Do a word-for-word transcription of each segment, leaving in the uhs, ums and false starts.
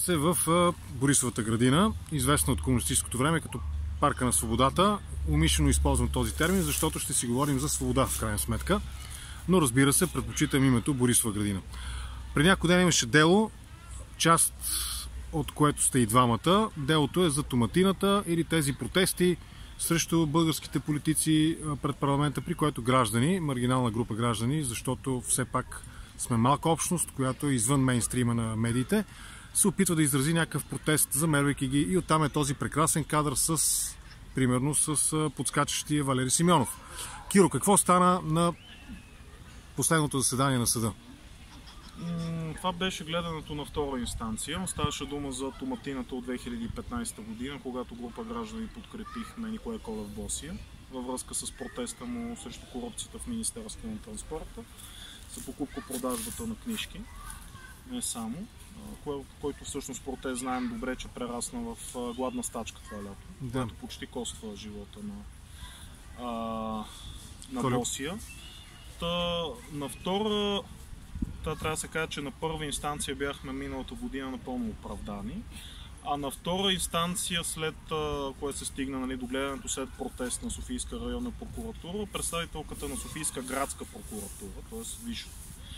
сте в Борисовата градина, известна от комунистическото време като Парка на свободата. Умишлено използвам този термин, защото ще си говорим за свобода в крайна сметка. Но разбира се, предпочитам името Борисова градина. Преди няколко ден имаше дело, част от което сте и двамата. Делото е за томатината или тези протести срещу българските политици пред парламента, при което граждани, маргинална група граждани, защото все пак сме малка общност, която е извън мейнстрима на медиите, се опитва да изрази някакъв протест, замервайки ги, и оттам е този прекрасен кадър с, примерно, с подскачащия Валери Симеонов. Киро, какво стана на последното заседание на съда? Това беше гледането на втора инстанция. Ставаше дума за томатината от две хиляди и петнадесета година, когато група граждани подкрепихме Николай Колев-Босия във връзка с протеста му срещу корупцията в Министерството на транспорта, за покупко-продажбата на книжки. Не само. Който всъщност протест знаем добре, че прерасна в гладна стачка това лято, да. Което почти коства живота на, а, на Босия. Та, на втора, та, трябва да се каже, че на първа инстанция бяхме миналата година напълно оправдани, а на втора инстанция, след което се стигна, нали, до гледането след протест на Софийска районна прокуратура, представителката на Софийска градска прокуратура, т.е. висша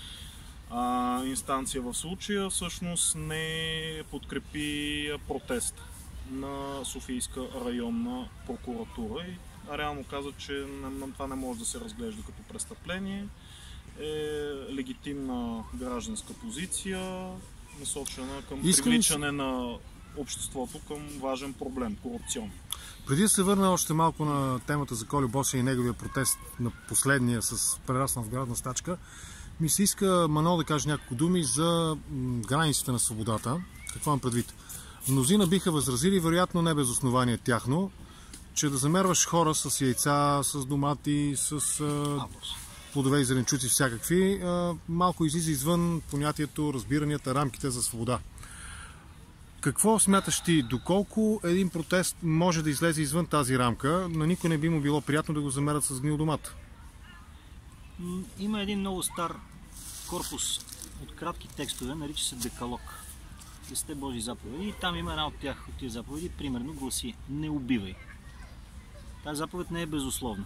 А, инстанция в случая, всъщност не подкрепи протест на Софийска районна прокуратура и реално каза, че това не може да се разглежда като престъпление. Е легитимна гражданска позиция, насочена към Искам... привличане на обществото към важен проблем – корупцион. Преди да се върна още малко на темата за Колю Босия и неговия протест на последния с прерасна в градна стачка, ми се иска Манол да каже няколко думи за границите на свободата. Какво имам предвид? Мнозина биха възразили, вероятно не без основание тяхно, че да замерваш хора с яйца, с домати, с а, плодове и зеленчуци всякакви, а, малко излиза извън понятието, разбиранията, рамките за свобода. Какво смяташ ти? Доколко един протест може да излезе извън тази рамка? На никой не би му било приятно да го замерят с гнил домат. Има един много стар корпус от кратки текстове, нарича се Декалог. Десетте Божи заповеди. И там има една от тях, от тези заповеди, примерно гласи: не убивай. Тази заповед не е безусловна.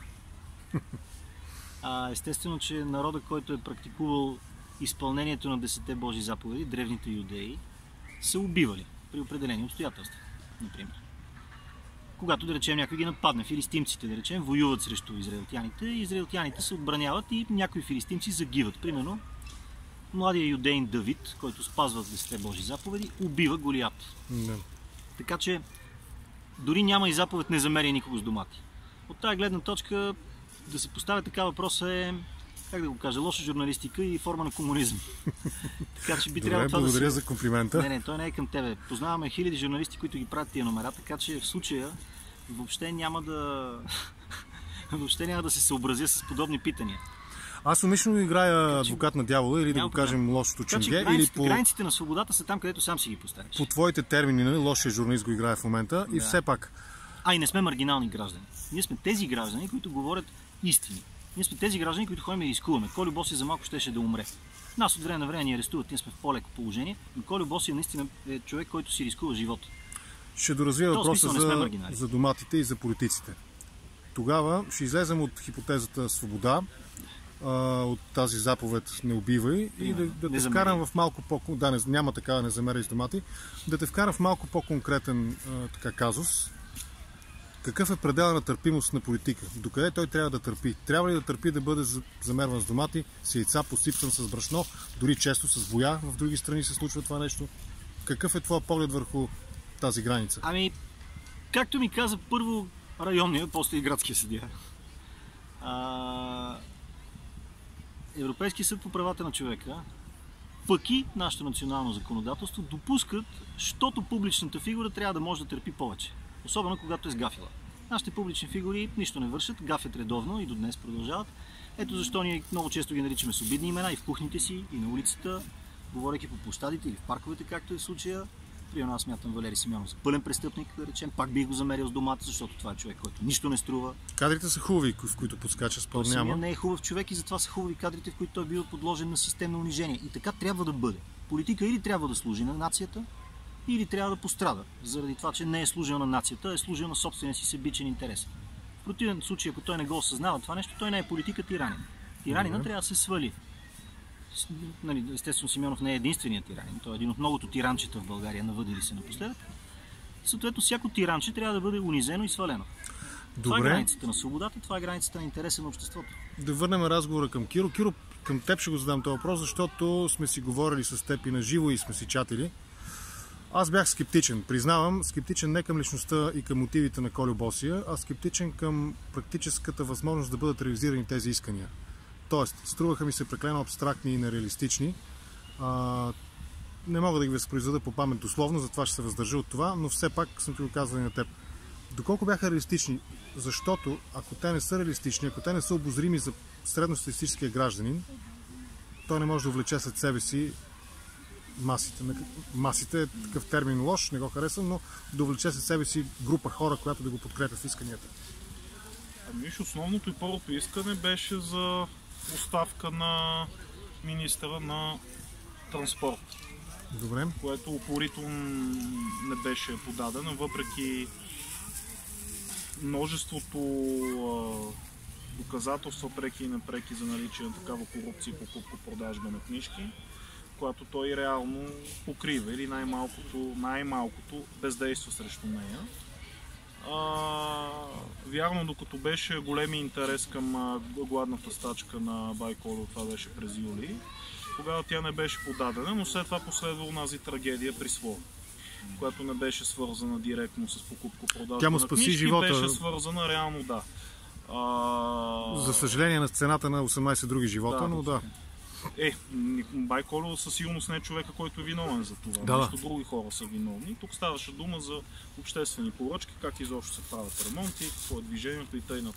А, естествено, че народа, който е практикувал изпълнението на Десетте Божи заповеди, древните юдеи, са убивали при определени обстоятелства, например. Когато, да речем, някой ги нападне, филистимците, да речем, воюват срещу израелтяните, и израелтяните се отбраняват и някои филистимци загиват. Примерно, младия юдеин Давид, който спазва Десетте Божи заповеди, убива Голиат. Не. Така че, дори няма и заповед не замери никого с домати. От тази гледна точка, да се поставя така въпрос е, как да го кажа, лоша журналистика и форма на комунизъм. Така че би Добре, трябвало това благодаря да се... за комплимента. Не, не, той не е към тебе. Познаваме хиляди журналисти, които ги правят тия номера, така че в случая въобще няма да въобще няма да се съобразя с подобни питания. Аз умишлено играя адвокат на дявола, или да го кажем лошото ченге. Границите, по... границите на свободата са там, където сам си ги поставиш. По твоите термини, нали, лошия журналист го играе в момента, да. И все пак. А и не сме маргинални граждани. Ние сме тези граждани, които говорят истини. Ние сме тези граждани, които ходим и рискуваме. Колю Босия за малко щеше да умре. Нас от време на време ни арестуват, ние сме в по-леко положение, но Колю Босия наистина е човек, който си рискува живота. Ще доразвия въпроса за, за доматите и за политиците. Тогава ще излезем от хипотезата свобода, а, от тази заповед не убивай, и yeah, да, да те вкарам в малко по... Да, не, няма такава не замеряй с домати. Да те вкарам в малко по-конкретен а, така казус. Какъв е предела на търпимост на политика? Докъде той трябва да търпи? Трябва ли да търпи да бъде замерван с домати, с яйца, посипсан с брашно, дори често с боя? В други страни се случва това нещо. Какъв е твой поглед върху тази граница? Ами, както ми каза първо районния, после и градския съдия. А... Европейския съд по правата на човека, пък и нашето национално законодателство допускат, защото публичната фигура трябва да може да търпи повече. Особено когато е сгафила. Нашите публични фигури нищо не вършат, гафят редовно и до днес продължават. Ето защо ние много често ги наричаме с обидни имена и в кухните си, и на улицата, говорейки по площадите или в парковете, както е в случая. Примерно аз смятам Валери Симеонов за пълен престъпник, да речем. Пак бих го замерил с домата, защото това е човек, който нищо не струва. Кадрите са хубави, в които подскача, според няма. Самия не е хубав човек и затова са хубави кадрите, в които той бил подложен на системно унижение. И така трябва да бъде. Политика или трябва да служи на нацията, или трябва да пострада, заради това, че не е служил на нацията, а е служил на собствения си себичен интерес. В противен случай, ако той не го осъзнава това нещо, той не е политика тиранин. Тиранина mm-hmm. трябва да се свали. Нали, естествено, Симеонов не е единственият тиранин, той е един от многото тиранчета в България, навъдили се напоследък. Съответно, всяко тиранче трябва да бъде унизено и свалено. Добре. Това е границата на свободата, това е границата на интереса на обществото. Да върнем разговора към Киро. Киро, към теб ще го задам този въпрос, защото сме си говорили с теб и на живо и сме си чатили. Аз бях скептичен, признавам, скептичен не към личността и към мотивите на Кольо Босия, а скептичен към практическата възможност да бъдат реализирани тези искания. Тоест, струваха ми се преклено абстрактни и нереалистични. А, не мога да ги възпроизведа по памет дословно, затова ще се въздържа от това, но все пак съм ти го казал и на теб. Доколко бяха реалистични? Защото ако те не са реалистични, ако те не са обозрими за средностатистическия гражданин, той не може да увлече след себе си масите. Масите е такъв термин лош, не го харесвам, но да увлече след себе си група хора, която да го подкрепя в исканията. Ами, основното и първото искане беше за оставка на министъра на транспорт. Добре. Което упорито не беше подадено, въпреки множеството а, доказателства, преки и непреки, за наличие на такава корупция по покупко-продажба на книжки, която той реално покрива или най-малкото, най-малкото бездейства срещу нея. А, вярно, докато беше големи интерес към а, гладната стачка на Байколо, това беше през юли, тогава тя не беше подадена, но след това последва онази трагедия при Сло, която не беше свързана директно с покупко-продажба Тя му на спаси книжки, живота. Беше свързана реално, да. А... За съжаление на сцената на осемнайсет други живота, да, но да. Е, Байколо със сигурност не е човека, който е виновен за това. Да. Нещо други хора са виновни. Тук ставаше дума за обществени поръчки, как изобщо се правят ремонти, какво е движението и т.н.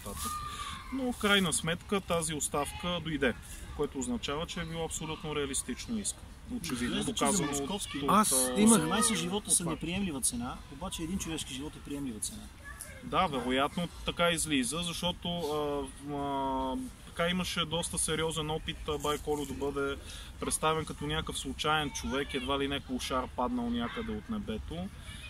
Но в крайна сметка тази оставка дойде, което означава, че е било абсолютно реалистично искане. Очевидно, доказано от, от... Аз имах... осемнайсет живота са неприемлива цена, обаче един човешки живот е приемлива цена. Да, вероятно така излиза, защото а, а, така имаше доста сериозен опит Байколо да бъде представен като някакъв случайен човек, едва ли някакъв шар паднал някъде от небето.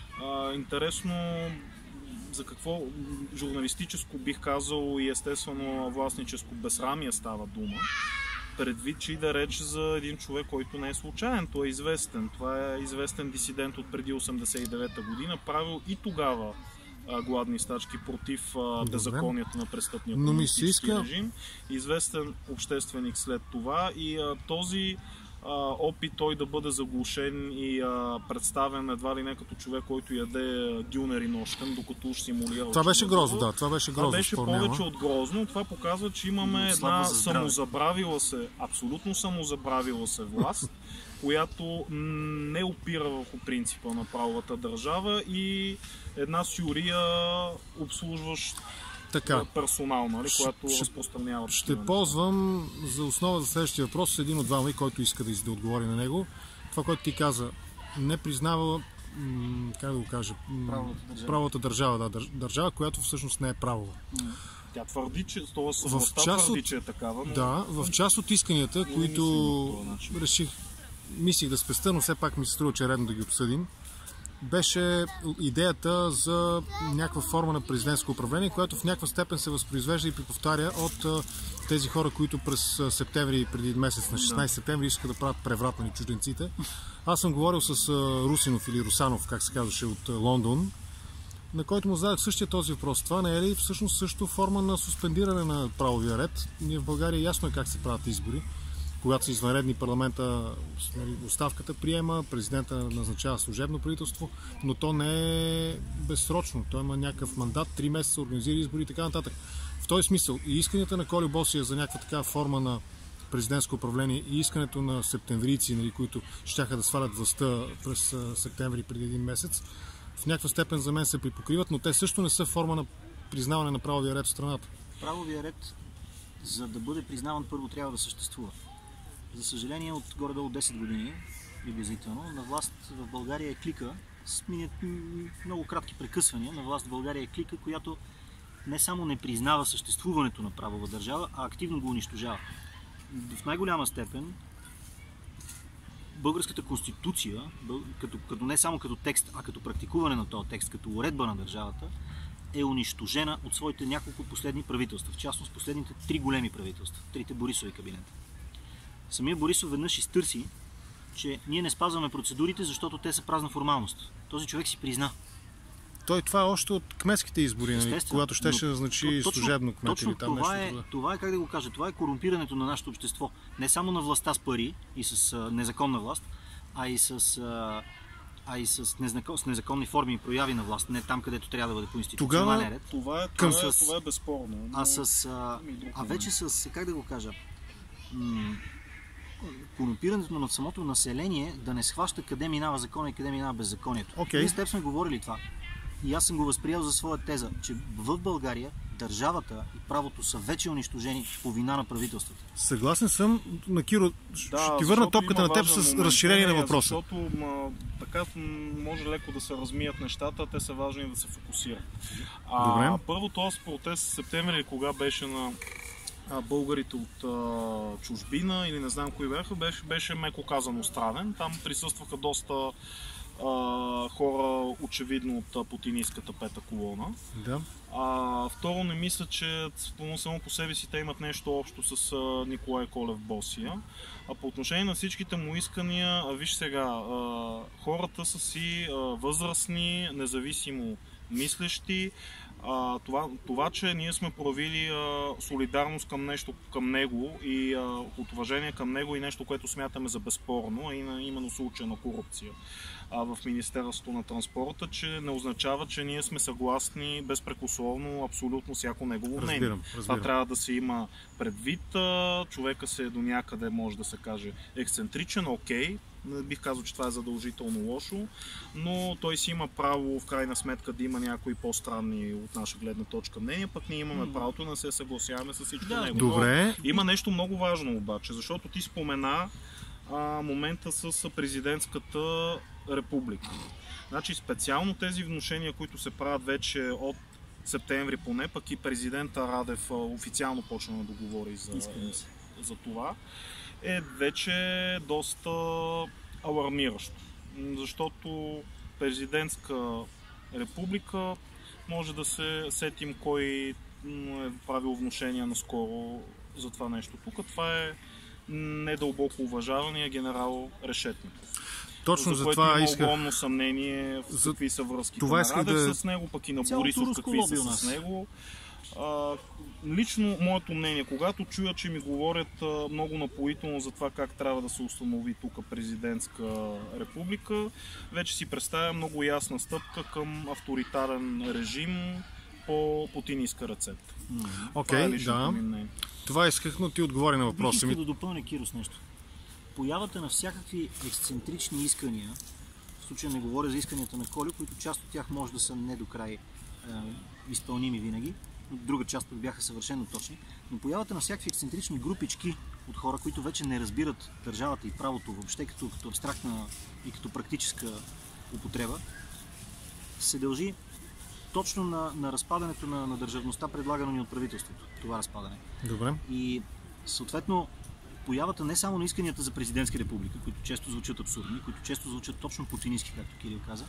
А, интересно за какво журналистическо бих казал и естествено властническо безсрамие става дума. Предвид, че иде реч за един човек, който не е случайен, той е известен. Това е известен дисидент от преди осемдесет и девета година, правил и тогава а, гладни стачки против а, беззаконието на престъпния комунистически иска... режим. Известен общественик след това и а, този а, опит той да бъде заглушен и а, представен едва ли не като човек, който яде дюнери нощем, докато уж симулира. Това беше грозно, да, това беше грозно. Това беше повече от грозно. Това показва, че имаме една самозабравила се, абсолютно самозабравила се власт, която не опира върху принципа на правовата държава и една сюрия обслужващ така персонал, нали, която ще, разпространява. Ще ползвам за основа за следващия въпрос един от двама, който иска да, да отговори на него. Това, което ти каза, не признава, как да го кажа, правовата държава, правовата държава, да, държава, която всъщност не е правова. Тя твърди, че това съвместта твърди, че е такава. Но... Да, в част от исканията, но които реших, мислих да спестя, но все пак ми се струва, че е редно да ги обсъдим, беше идеята за някаква форма на президентско управление, която в някаква степен се възпроизвежда и приповтаря от тези хора, които през септември, преди месец на шестнайсети септември, искаха да правят преврат на чужденците. Аз съм говорил с Русинов или Русанов, как се казваше, от Лондон, на който му зададах същия този въпрос. Това не е ли всъщност също форма на суспендиране на правовия ред? Ние в България ясно е как се правят избори. Когато са извънредни, парламента, оставката приема, президента назначава служебно правителство, но то не е безсрочно. Той има някакъв мандат, три месеца, организира избори и така нататък. В този смисъл и исканията на Кольо Босия за някаква такава форма на президентско управление и искането на септемврийци, нали, които щяха да свалят властта през септември преди един месец, в някаква степен за мен се припокриват, но те също не са форма на признаване на правовия ред в страната. Правовия ред, за да бъде признаван, първо трябва да съществува. За съжаление, от горе-долу десет години, приблизително, на власт в България е клика, с много кратки прекъсвания, на власт в България е клика, която не само не признава съществуването на правова държава, а активно го унищожава. В най-голяма степен българската конституция, като, като не само като текст, а като практикуване на този текст, като уредба на държавата, е унищожена от своите няколко последни правителства, в частност последните три големи правителства, трите Борисови кабинета. Самия Борисов веднъж изтърси, че ние не спазваме процедурите, защото те са празна формалност. Този човек си призна. Той това е още от кметските избори, нали? Когато щеше да назначи служебно кмет точно или там това нещо. Е, това е, как да го кажа, това е корумпирането на нашето общество. Не само на властта с пари и с а, незаконна власт, а и с, а, а и с, незакон, с незаконни форми и прояви на власт. Не там, където трябва да бъде по институционален ред. Това е, към това, е, с... това е безспорно. Но... А, с, а, а вече с, как да го кажа, м- корумпирането на самото население да не схваща къде минава закона и къде минава беззаконието. Okay. Ние с теб сме говорили това. И аз съм го възприял за своя теза, че в България държавата и правото са вече унищожени по вина на правителствата. Съгласен съм, на Киро, да, ще ти върна топката на теб с момент, разширение не, на въпроса. Защото ма, така може леко да се размият нещата, те са важни да се фокусират. А, първо този протест в септември, кога беше на а, българите от а, чужбина или не знам кои бяха, беше, беше меко казано странен. Там присъстваха доста Uh, хора, очевидно от путинистката пета колона. Да. Uh, второ, не мисля, че само по себе си те имат нещо общо с uh, Николай Колев Босия. А по отношение на всичките му искания, uh, виж сега, uh, хората са си uh, възрастни, независимо мислещи. Uh, това, това, че ние сме проявили uh, солидарност към нещо към него и uh, от уважение към него и нещо, което смятаме за безспорно, а и на, именно случая на корупция uh, в Министерството на транспорта, че не означава, че ние сме съгласни безпрекословно абсолютно всяко негово мнение. Разбирам, разбирам. Това трябва да се има предвид. Uh, човека се до някъде може да се каже ексцентричен, окей. Не бих казал, че това е задължително лошо, но той си има право в крайна сметка да има някои по-странни от наша гледна точка мнения, пък ние имаме правото да се съгласяваме с всичко да, него. Добре. Но има нещо много важно обаче, защото ти спомена а, момента с президентската република. Значи специално тези внушения, които се правят вече от септември поне, пък и президента Радев официално почна да говори за, за това, е вече доста алармиращо. Защото президентска република може да се сетим кой е правил внушения наскоро за това нещо. Тук това е недълбоко уважавания генерал Решетников. Точно за, за което това има исках. огромно съмнение в за... какви са връзките това на Радев да... с него, пък и на Цялото Борисов какви са с него. А, лично моето мнение, когато чуя, че ми говорят а, много напоително за това как трябва да се установи тук президентска република, вече си представя много ясна стъпка към авторитарен режим по путинистка рецепта. Окей, okay, да. Мнение. Това исках, но ти отговори на въпроса ми. Бих искал да допълня, Киро, с нещо. Появата на всякакви ексцентрични искания, в случая не говоря за исканията на Колю, които част от тях може да са не до край е, изпълними винаги, друга част пък бяха съвършено точни, но появата на всякакви ексцентрични групички от хора, които вече не разбират държавата и правото въобще като, като абстрактна и като практическа употреба, се дължи точно на, на разпадането на, на държавността, предлагано ни от правителството. Това разпадане. Добре. И съответно появата не само на исканията за президентска република, които често звучат абсурдни, които често звучат точно путинистки, както Кирил каза,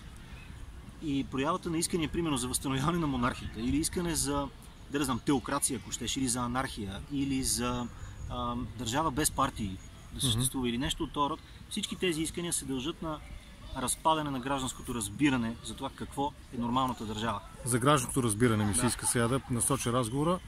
и проявата на искания, примерно, за възстановяване на монархията, или искане за, да знам, теокрация, ако щеш, или за анархия, или за а, държава без партии да съществува, mm-hmm. или нещо от този род, всички тези искания се дължат на разпадане на гражданското разбиране за това какво е нормалната държава. За гражданското разбиране ми да. се иска сега да насоча разговора.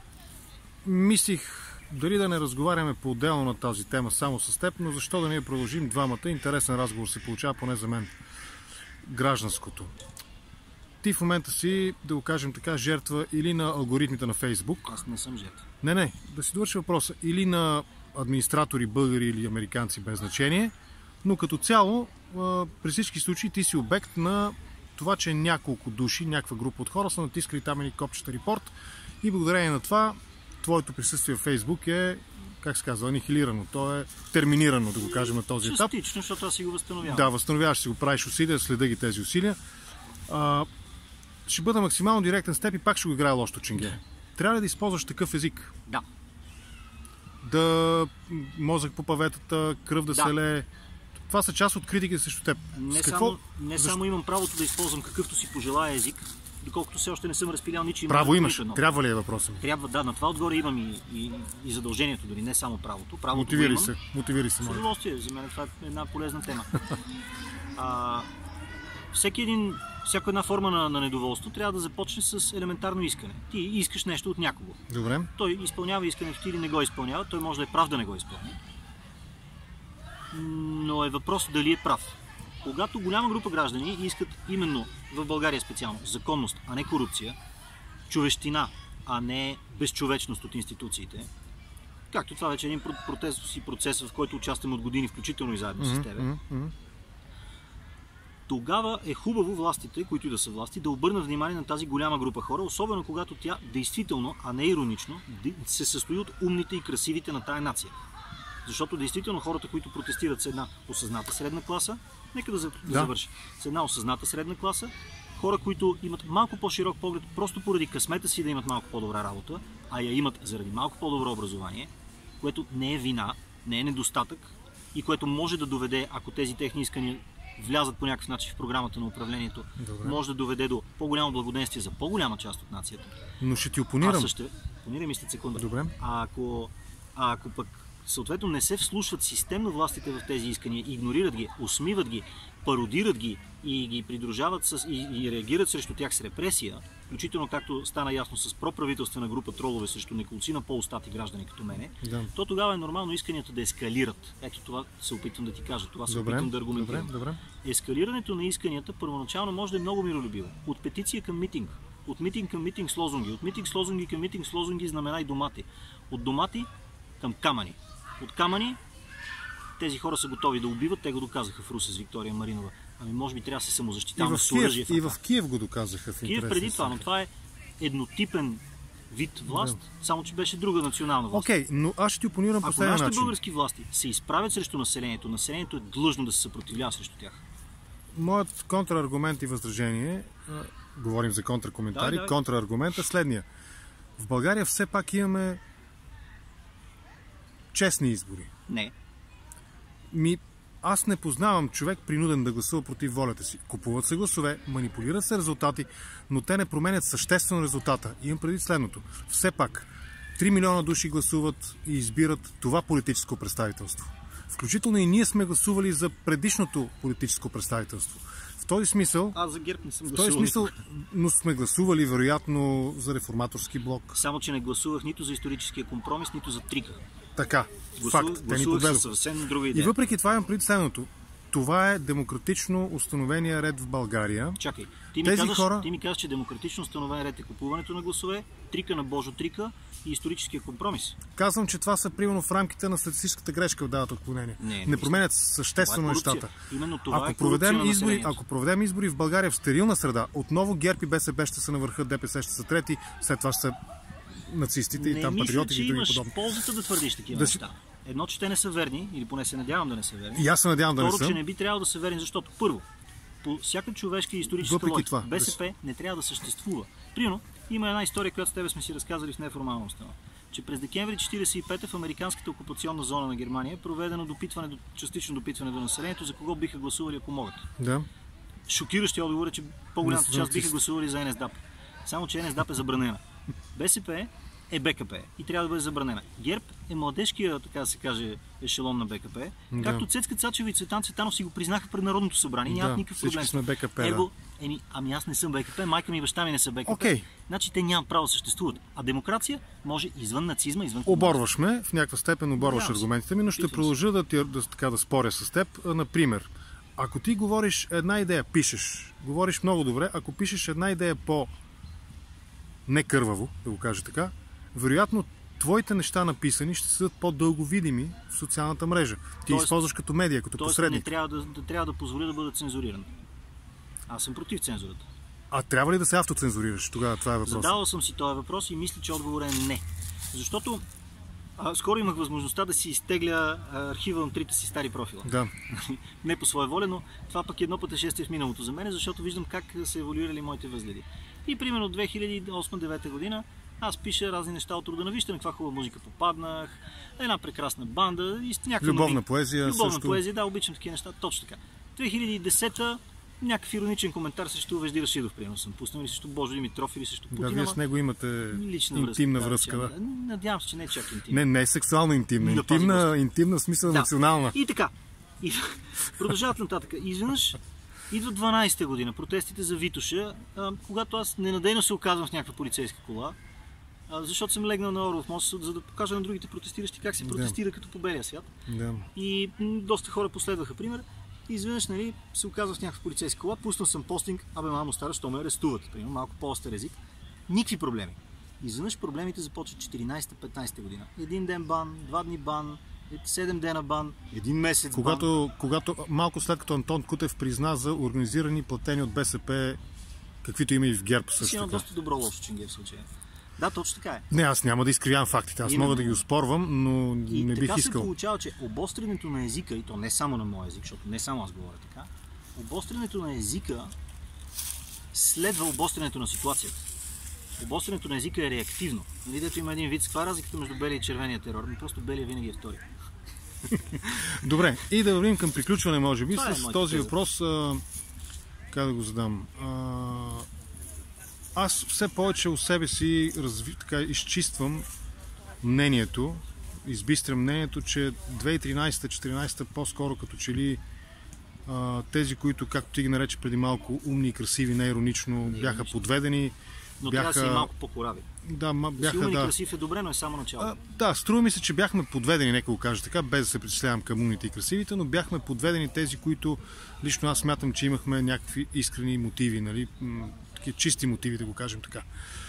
Мислих дали да не разговаряме по-отделно на тази тема само с теб, но защо да не я продължим двамата? Интересен разговор се получава, поне за мен. Гражданското. Ти в момента си, да го кажем така, жертва или на алгоритмите на Фейсбук. Аз не съм жертва. Не, не, да си довърши въпроса. Или на администратори, българи или американци, без значение, но като цяло, при всички случаи ти си обект на това, че няколко души, някаква група от хора са натискали там едни копчета репорт и благодарение на това твоето присъствие в Фейсбук е, как се казва, анихилирано. То е терминирано, да го кажем на този етап. Частично, защото аз си го възстановявам. Да, възстановяваш си го, правиш усилия, следа ги тези усилия. А, ще бъда максимално директен с теб и пак ще го играя лошо ченге. Трябва ли да използваш такъв език? Да. Да, мозък по паветата, кръв да, да. се лее. това са част от критиките срещу теб. Не, какво... само, не само имам правото да използвам какъвто си пожелая език, доколкото все още не съм разпилял ничи. Право имаш. Трябва ли е въпросът? Трябва, да. На това отгоре имам и, и, и задължението, дори не само правото. правото Мотивири имам. се. Мотивири се, с удоволствие. За мен това е една полезна тема. а, всеки един, всяка една форма на, на недоволство трябва да започне с елементарно искане. Ти искаш нещо от някого. Добре. Той изпълнява искането ти или не го изпълнява. Той може да е прав да не го изпълни. Но е въпрос дали е прав. Когато голяма група граждани искат именно в България специално законност, а не корупция, човещина, а не безчовечност от институциите, както това вече е един протест и процес, в който участваме от години, включително и заедно mm-hmm, с тебе, mm-hmm. тогава е хубаво властите, които и да са власти, да обърнат внимание на тази голяма група хора, особено когато тя действително, а не иронично, се състои от умните и красивите на тая нация. Защото действително хората, които протестират с една осъзната средна класа, нека да, да, да завърши, с една осъзната средна класа, хора, които имат малко по-широк поглед, просто поради късмета си да имат малко по-добра работа, а я имат заради малко по-добро образование, което не е вина, не е недостатък и което може да доведе, ако тези техни искания влязат по някакъв начин в програмата на управлението, добре, може да доведе до по-голямо благоденствие за по-голяма част от нацията. Но ще ти опонирам. Аз също... Опонирам и след секунда. Добре. А ако, а ако пък съответно не се вслушват системно властите в тези искания, игнорират ги, усмиват ги, пародират ги и ги придружават с, и, и реагират срещу тях с репресия, включително както стана ясно с проправителствена група тролове срещу неколцина по-устати граждани като мене, да, то тогава е нормално исканията да ескалират. Ето това се опитвам да ти кажа, това се добре, опитвам да аргументирам. Добре, добре. Ескалирането на исканията първоначално може да е много миролюбиво. От петиция към митинг, от митинг към митинг с лозунги, от митинг с лозунги към митинг с лозунги, знамена и домати, от домати към камъни. От камъни тези хора са готови да убиват, те го доказаха в Русе с Виктория Маринова. Ами може би трябва да се самозащитаваме с оръжие. И в Киев го доказаха. В Киев преди това, но това е еднотипен вид власт, да, само че беше друга национална власт. Окей, okay, но аз ще ти опонирам по следния начин. Ако нашите български власти се изправят срещу населението, населението е длъжно да се съпротивлява срещу тях. Моят контраргумент и възражение, говорим за контракоментари, да, да. контраргумент е следния. В България все пак имаме честни избори. Не. Ми, аз не познавам човек принуден да гласува против волята си. Купуват се гласове, манипулират се резултати, но те не променят съществено резултата. Имам преди следното. Все пак, три милиона души гласуват и избират това политическо представителство. Включително и ние сме гласували за предишното политическо представителство. В този смисъл... Аз за ГЕРБ не съм гласувал. В този смисъл, но сме гласували вероятно за реформаторски блок. Само, че не гласувах нито за историческия компромис, нито за трика. Така, гласувах, факт, те ни подведоха. И въпреки това имам преди следното. Това е демократично установения ред в България. Чакай, ти ми, Тези казваш, хора... ти ми казваш, че демократично установен ред е купуването на гласове, трика на Божо трика и историческия компромис. Казвам, че това са примерно в рамките на статистическата грешка в дадата отклонение. Не, не, не променят съществено това е нещата. Именно това ако, е проведем избори, ако проведем избори в България в стерилна среда, отново ГЕРБ и БСП ще са на върха, ДПС ще са трети, след това ще са нацистите не и там патриотите и други подобни. Не мисля, че имаш ползата да твърдиш такива да неща. Си... Едно, че те не са верни, или поне се надявам да не са верни. И аз се надявам да не съм. съм. Че не би трябвало да са верни, защото първо, по всяка човешка и историческа въпреки логика, това, БСП да... не трябва да съществува. Примерно, има една история, която с тебе сме си разказали в неформална установа, че през декември четиридесет и пета в американската окупационна зона на Германия е проведено допитване, частично допитване до населението, за кого биха гласували, ако могат. Да. Шокиращия отговор е, че по-голямата част биха гласували за НСДАП. Само, че НСДАП е забранена. БСП е БКП и трябва да бъде забранена. ГЕРБ е младежкия, така да се каже, ешелон на БКП. Да. Както Цецка Цачева и Цветан Цветанов си го признаха пред Народното събрание. Нямат да, никакъв проблем. Сме БКП, Его, да. еми, ами аз не съм БКП, майка ми и баща ми не са БКП. Okay. Значи те нямат право да съществуват. А демокрация може извън нацизма, извън... Оборваш ме, в някаква степен оборваш аргументите ми, но ще продължа да, ти, да, така, да споря с теб. Например, ако ти говориш една идея, пишеш, говориш много добре, ако пишеш една идея по некърваво, да го кажа така, вероятно твоите неща написани ще са по-дълго видими в социалната мрежа. Ти тоест, използваш като медия, като тоест посредник. Не трябва да, да, трябва да позволя да бъда цензуриран. Аз съм против цензурата. А трябва ли да се автоцензурираш? Тогава това е въпрос. Задавал съм си този въпрос и мисля, че отговорът е не. Защото а, скоро имах възможността да си изтегля архива на трите си стари профила. Да. Не по своя воля, но това пък е едно пътешествие в миналото за мен, защото виждам как са еволюирали моите възгледи. И примерно две хиляди и осма-девета година Аз пиша разни неща от рода на вижте на каква хубава музика попаднах, една прекрасна банда и някаква любовна новин. поезия. Любовна също... поезия, да, обичам такива неща, точно така. две хиляди и десета някакъв ироничен коментар срещу Вежди Рашидов, примерно съм пуснал, или срещу Божо Димитров, или срещу Путин. Да, вие с него имате интимна връзка. Да, връзка да. Надявам се, че не е чак интимна. Не, не е сексуално интимна. Да, интимна, интимна в смисъл да. национална. И така. И продължават нататък. Изведнъж идва дванадесета година, протестите за Витоша, а, когато аз ненадейно се оказвам в някаква полицейска кола, а, защото съм легнал на Орлов мост, за да покажа на другите протестиращи как се протестира да. като по белия свят. Да. И м, доста хора последваха пример. И изведнъж, нали, се оказва в някаква полицейска кола, пуснал съм постинг, абе мамо стара, що ме арестуват, примерно, малко по-остър език. Никакви проблеми. Изведнъж проблемите започват четиринадесета-петнадесета година. Един ден бан, два дни бан, седем дена бан, един месец когато, бан. Когато малко след като Антон Кутев призна за организирани платени от БСП, каквито има и в ГЕРБ също. Си има доста добро лошо ченге в случая. Да, точно така е. Не, аз няма да изкривявам фактите, аз Именно. мога да ги оспорвам, но и не бих така искал. се получава, че обострянето на езика, и то не само на моя език, защото не само аз говоря така, обострянето на езика следва обострянето на ситуацията. Обострянето на езика е реактивно. Нали, дето има един вид, с каква разликата между белия и червения терор? Но просто белия винаги е втори. Добре, и да вървим към приключване, може би, Това с е този теза. въпрос. А, как да го задам? А, аз все повече у себе си разви, така, изчиствам мнението, избистрям мнението, че две хиляди и тринадесета-четиринадесета по-скоро като че ли а, тези, които, както ти ги нарече преди малко, умни и красиви, неиронично, бяха подведени. Но бяха... трябва да си малко по-корави. Да, ма, бяха, Силен и да. красив е добре, но е само начало. А, да, струва ми се, че бяхме подведени, нека го кажа така, без да се причислявам към умните и красивите, но бяхме подведени тези, които лично аз смятам, че имахме някакви искрени мотиви, нали? М- такива чисти мотиви, да го кажем така.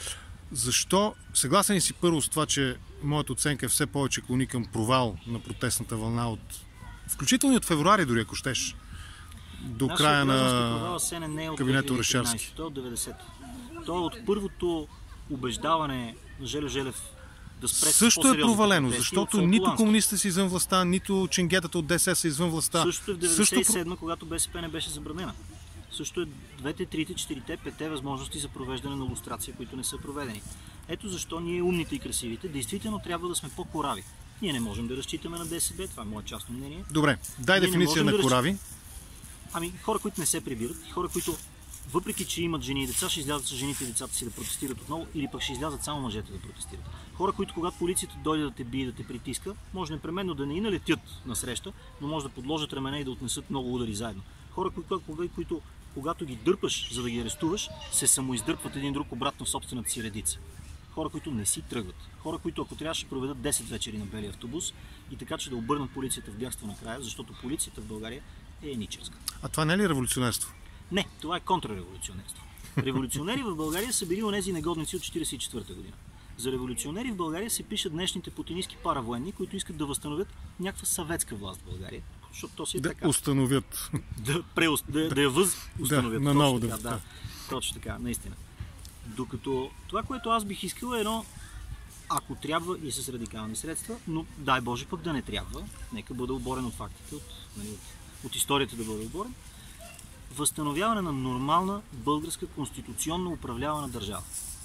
Защо? Съгласен ли си първо с това, че моята оценка е все повече клони към провал на протестната вълна от... включително и от февруари дори, ако щеш, до Нашия края граждански на провал не е от кабинета две хиляди и тринадесета, Орешарски. той е от деветдесета. Той е от първото убеждаване на Желю Желев да спре Също е по-сериозните провалено, протести защото от нито Солкулански. комунистите са извън властта, нито ченгетата от ДСС са извън властта. Същото е в Също деветдесет и седма, когато БСП не беше забранена. Също е двете, трите, четирите, петте възможности за провеждане на лустрация, които не са проведени. Ето защо ние, умните и красивите, действително трябва да сме по-корави. Ние не можем да разчитаме на ДСБ, това е мое частно мнение. Добре, дай Ние не дефиниция можем на да корави. Ами хора, които не се прибират, хора, които въпреки, че имат жени и деца, ще излязат с жените и децата си да протестират отново, или пък ще излязат само мъжете да протестират. Хора, които когато полицията дойде да те бие, да те притиска, може непременно да не и налетят на среща, но може да подложат рамене и да отнесат много удари заедно. Хора, които, които когато ги дърпаш, за да ги арестуваш, се самоиздърпват един друг обратно в собствената си редица. Хора, които не си тръгват. Хора, които ако трябва ще проведат десет вечери на белия автобус и така, че да обърнат полицията в бягство накрая, защото полицията в България е еническа. А това не е ли революционерство? Не, това е контрреволюционерство. Революционери в България са били онези негодници от четиридесет и четвърта година. За революционери в България се пишат днешните путинистки паравоенни, които искат да възстановят някаква съветска власт в България. Защото то си е Да така. установят. Да, преуст... да, да я възустановят. Да, наново точно да. така, да. Точно така, наистина. Докато това, което аз бих искал е едно, ако трябва и с радикални средства, но дай Боже пък да не трябва, нека бъде оборен от фактите, от, нали, от, от историята да бъде оборен, възстановяване на нормална българска конституционно управлявана държава.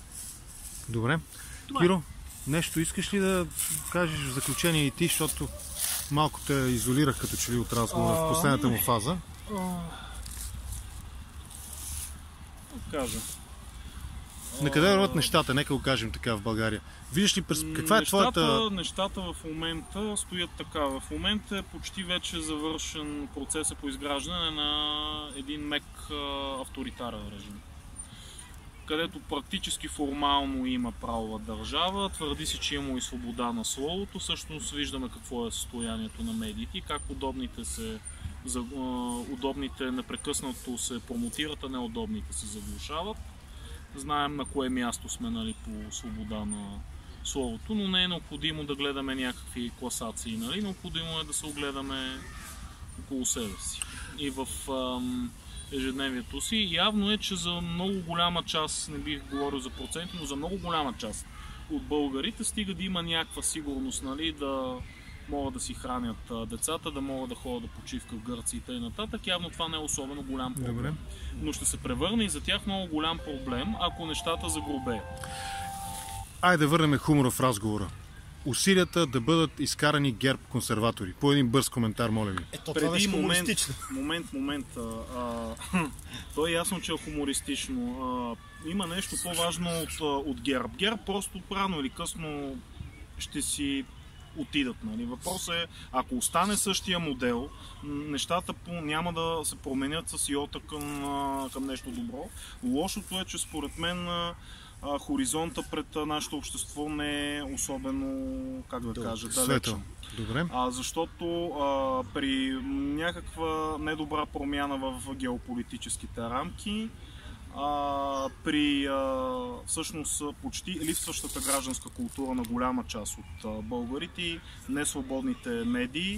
Добре. Това Киро, нещо искаш ли да кажеш в заключение и ти, защото малко те изолирах като че ли от разговора в последната му фаза. Кажа. На къде върват нещата? Нека го кажем така в България. Виждаш ли през... каква е нещата, твоята... Нещата в момента стоят така. В момента е почти вече завършен процеса по изграждане на един мек авторитарен режим, където практически формално има правова държава, твърди се, че има и свобода на словото. Всъщност виждаме какво е състоянието на медиите и как удобните се, за, удобните непрекъснато се промотират, а неудобните се заглушават. Знаем на кое място сме, нали, по свобода на словото, но не е необходимо да гледаме някакви класации. Нали? Необходимо е да се огледаме около себе си. И в ам, ежедневието си явно е, че за много голяма част, не бих говорил за проценти, но за много голяма част от българите стига да има някаква сигурност, нали, да могат да си хранят децата, да могат да ходят да почивка в Гърция и т.н. Явно това не е особено голям проблем. Добре. Но ще се превърне и за тях много голям проблем, ако нещата загрубеят. Айде да върнем хумора в разговора. Усилията да бъдат изкарани ГЕРБ консерватори. По един бърз коментар, моля ви. Ето, това Преди беше момент, хумористично. момент, момент. А, а, то е ясно, че е хумористично. А, има нещо по-важно от, от ГЕРБ. ГЕРБ просто рано или късно ще си отидат. Нали? Въпросът е, ако остане същия модел, нещата по, няма да се променят с йота към, а, към нещо добро. Лошото е, че според мен а, хоризонта пред нашето общество не е особено, как да кажа, далечен. Добре. А, защото а, при някаква недобра промяна в геополитическите рамки, а, при а, всъщност почти липсващата гражданска култура на голяма част от а, българите и несвободните медии,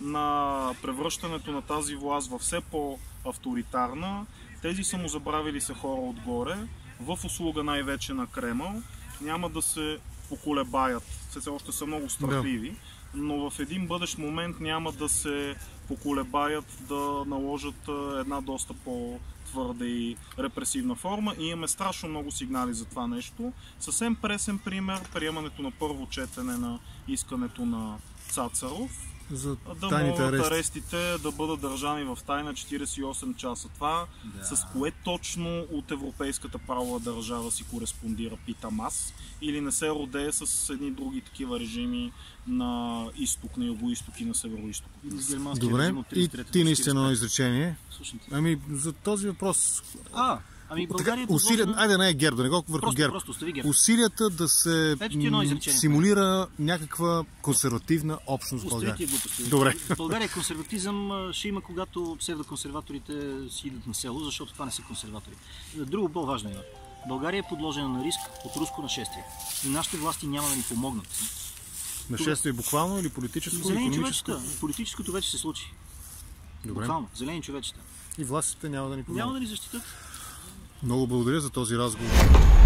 на превръщането на тази власт в все по-авторитарна, тези самозабравили се хора отгоре, в услуга най-вече на Кремъл, няма да се поколебаят, все още са много страхливи, но в един бъдещ момент няма да се поколебаят да наложат една доста по-твърда и репресивна форма и имаме страшно много сигнали за това нещо. Съвсем пресен пример, приемането на първо четене на искането на Цацаров, за да тайните могат арести. арестите да бъдат държани в тайна четиридесет и осем часа. Това Да. с кое точно от европейската правова държава си кореспондира, питам аз, или не се родее с едни други такива режими на изток, на юго-исток и на северо-исток. Добре, и ти наистина едно изречение. Слушайте. Ами, за този въпрос... А, ами България е усилия... подложена... Айде, не е ГЕРБ, да не го върху Просто, ГЕРБ. просто остави ГЕРБ. Усилията да се Ето ти едно м, изречение. симулира някаква консервативна общност в Остави България. тия глупости. Добре. В България консерватизъм а, ще има, когато псевдоконсерваторите си идат на село, защото това не са консерватори. Друго по-важно има. България е подложена на риск от руско нашествие. И нашите власти няма да ни помогнат. Нашествие буквално или политическо, Зелени икономическо? човечета. Политическото вече се случи. Добре. Буквално. Зелени човечета. И властите няма да ни помогнат. Няма да ни защитат. Много благодаря за този разговор.